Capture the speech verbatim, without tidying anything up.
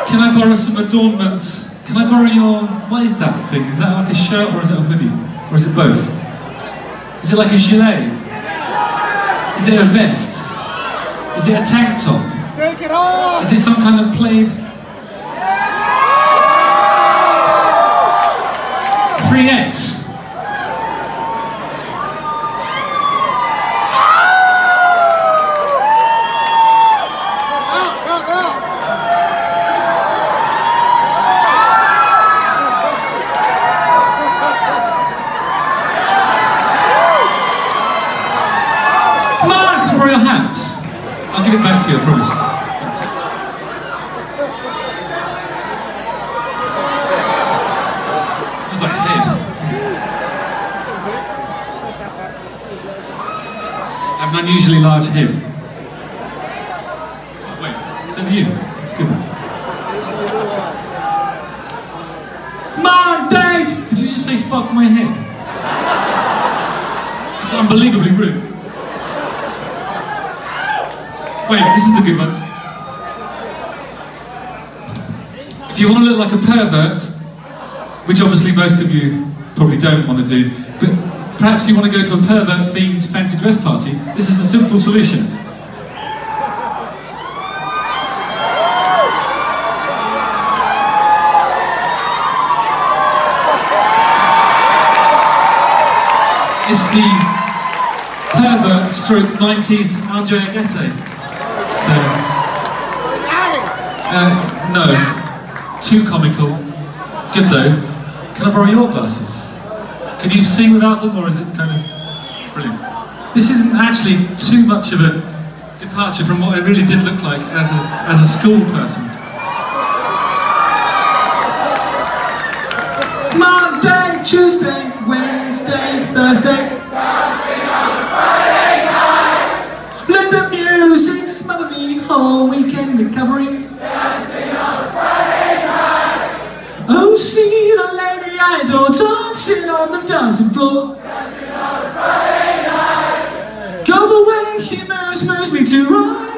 Can I borrow some adornments? Can I borrow your... What is that thing? Is that like a shirt or is it a hoodie? Or is it both? Is it like a gilet? Is it a vest? Is it a tank top? Take it off! Is it some kind of plaid? three X? For your hat. I'll give it back to you, I promise. It smells like head. I have an unusually large head. Oh, wait, so do you. It's good. Mandate! Did you just say fuck my head? It's unbelievably rude. Wait, this is a good one. If you want to look like a pervert, which obviously most of you probably don't want to do, but perhaps you want to go to a pervert-themed fancy dress party, this is a simple solution. It's the pervert stroke nineties Andrea Gesse. So, uh, no, too comical. Good though. Can I borrow your glasses? Can you see without them, or is it kind of brilliant? This isn't actually too much of a departure from what I really did look like as a as a school person. Monday, Tuesday, Wednesday, Thursday. Whole weekend recovery. Dancing on Friday night. Oh, see the lady I adore dancing on the dancing floor. Dancing on Friday night. Go the way she moves, moves me to right.